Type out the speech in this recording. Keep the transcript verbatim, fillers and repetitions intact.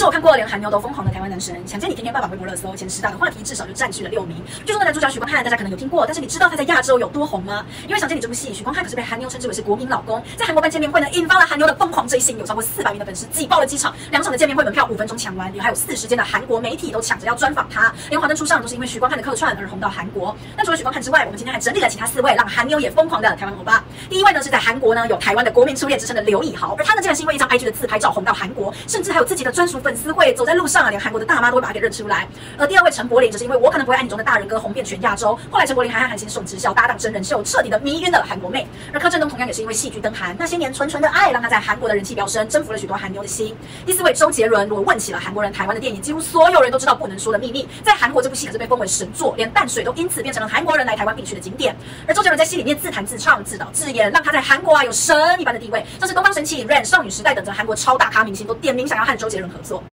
我看过连韩妞都疯狂的台湾男神，想见你天天爸爸微博热搜前十大的话题至少就占据了六名。剧中的男主角许光汉，大家可能有听过，但是你知道他在亚洲有多红吗？因为想见你这部戏，许光汉可是被韩妞称之为是国民老公，在韩国办见面会呢，引发了韩妞的疯狂追星，有超过四百名的粉丝挤爆了机场，两场的见面会门票五分钟抢完，也还有四十间的韩国媒体都抢着要专访他，连华灯初上都是因为许光汉的客串而红到韩国。但除了许光汉之外，我们今天还整理了其他四位让韩妞也疯狂的台湾欧巴。第一位呢是在韩国呢有台湾的国民初恋之称的刘以豪，而他呢竟然是因为一张 I G 的自拍照红到韩国，甚至还有自己的专属粉丝会，走在路上啊，连韩国的大妈都会把他给认出来。而第二位陈柏霖，则是因为我可能不会爱你中的大人歌红遍全亚洲，后来陈柏霖还和韩星宋智孝搭档真人秀，彻底的迷晕了韩国妹。而柯震东同样也是因为戏剧登韩，那些年纯纯的爱让他在韩国的人气飙升，征服了许多韩妞的心。第四位周杰伦，如果问起了韩国人台湾的电影，几乎所有人都知道不能说的秘密，在韩国这部戏可是被封为神作，连淡水都因此变成了韩国人来台湾必去的景点。而周杰伦在戏里面自弹自唱、自导自演，让他在韩国啊有神一般的地位，像是东方神起、Rain、少女时代等着韩国超大咖明星都点名想要和周杰伦合作。